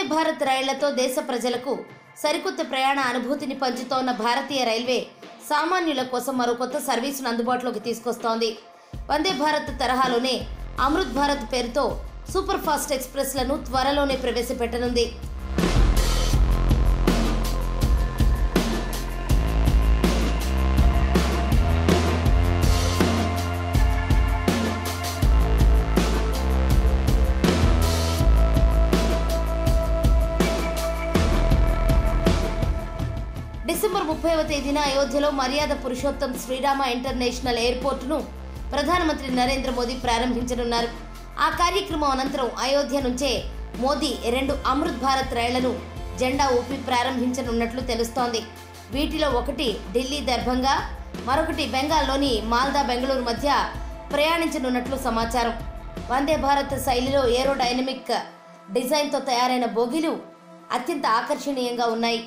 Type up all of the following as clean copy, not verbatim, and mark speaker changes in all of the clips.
Speaker 1: వందే భారత్ రైళ్లతో దేశ ప్రజలకు సరికొత్త ప్రయాణ అనుభూతిని పంచుతోన్న భారతీయ రైల్వే సామాన్యుల కోసం మరో కొత్త సర్వీసును అందుబాటులోకి తీసుకొస్తోంది. వందే భారత్ తరహాలోనే అమృత్ భారత్ పేరుతో సూపర్ ఫాస్ట్ ఎక్స్ప్రెస్లను త్వరలోనే ప్రవేశపెట్టనుంది. డిసెంబర్ 30వ తేదీన అయోధ్యలో మర్యాద పురుషోత్తం శ్రీరామ ఇంటర్నేషనల్ ఎయిర్పోర్టును ప్రధానమంత్రి నరేంద్ర మోదీ ప్రారంభించనున్నారు. ఆ కార్యక్రమం అనంతరం అయోధ్య నుంచే మోదీ 2 అమృత్ భారత్ రైళ్లను జెండా ఊపి ప్రారంభించనున్నట్లు తెలుస్తోంది. వీటిలో ఒకటి ఢిల్లీ దర్భంగా, మరొకటి బెంగాల్లోని మాల్దా బెంగళూరు మధ్య ప్రయాణించనున్నట్లు సమాచారం. వందే భారత్ శైలిలో ఏరోడైనమిక్ డిజైన్తో తయారైన బోగీలు అత్యంత ఆకర్షణీయంగా ఉన్నాయి.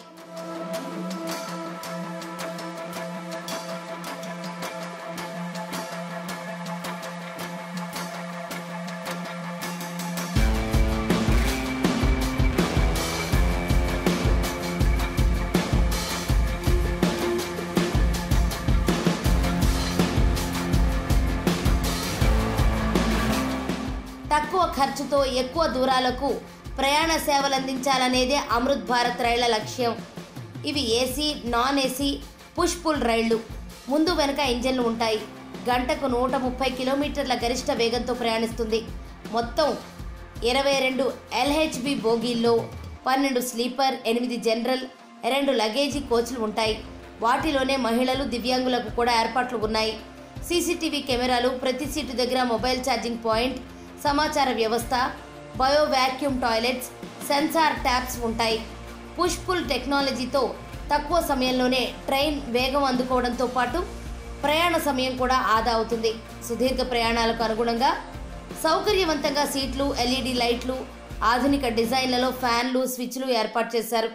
Speaker 1: తక్కువ ఖర్చుతో ఎక్కువ దూరాలకు ప్రయాణ సేవలు అందించాలనేదే అమృత్ భారత్ రైళ్ల లక్ష్యం. ఇవి AC, non AC, push pull రైళ్లు. ముందు వెనుక ఇంజన్లు ఉంటాయి. గంటకు 130 కిలోమీటర్ల గరిష్ట వేగంతో ప్రయాణిస్తుంది. మొత్తం 22 ఎల్హెచ్బి బోగీల్లో 12 స్లీపర్, 8 జనరల్, 2 లగేజీ కోచ్లు ఉంటాయి. వాటిలోనే మహిళలు, దివ్యాంగులకు కూడా ఏర్పాట్లు ఉన్నాయి. సీసీటీవీ కెమెరాలు, ప్రతి సీటు దగ్గర మొబైల్ ఛార్జింగ్ పాయింట్, సమాచార వ్యవస్థ, bio vacuum toilets, sensor taps ఉంటాయి. పుష్ పుల్ టెక్నాలజీతో తక్కువ సమయంలోనే ట్రైన్ వేగం అందుకోవడంతో పాటు ప్రయాణ సమయం కూడా ఆదా అవుతుంది. సుదీర్ఘ ప్రయాణాలకు అనుగుణంగా సౌకర్యవంతంగా సీట్లు, ఎల్ఈడి లైట్లు, ఆధునిక డిజైన్లలో ఫ్యాన్లు, స్విచ్లు ఏర్పాటు చేశారు.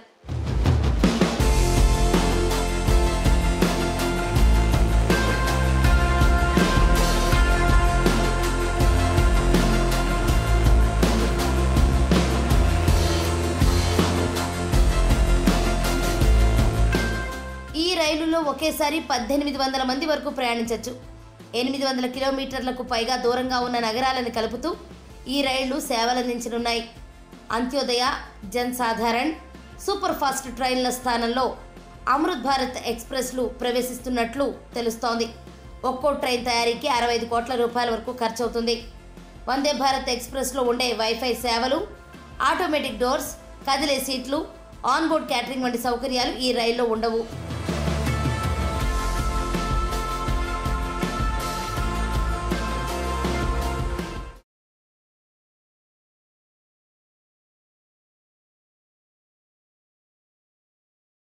Speaker 1: ఈ రైలులో ఒకేసారి 1800 మంది వరకు ప్రయాణించవచ్చు. 800 కిలోమీటర్లకు పైగా దూరంగా ఉన్న నగరాలను కలుపుతూ ఈ రైళ్లు సేవలందించనున్నాయి. అంత్యోదయ, జన్ సాధారణ్, సూపర్ ఫాస్ట్ ట్రైన్ల స్థానంలో అమృత్ భారత్ ఎక్స్ప్రెస్లు ప్రవేశిస్తున్నట్లు తెలుస్తోంది. ఒక్కో ట్రైన్ తయారీకి 65 కోట్ల రూపాయల వరకు ఖర్చవుతుంది. వందే భారత్ ఎక్స్ప్రెస్లో ఉండే వైఫై సేవలు, ఆటోమేటిక్ డోర్స్, కదిలే సీట్లు, ఆన్బోర్డ్ క్యాటరింగ్ వంటి సౌకర్యాలు ఈ రైల్లో ఉండవు.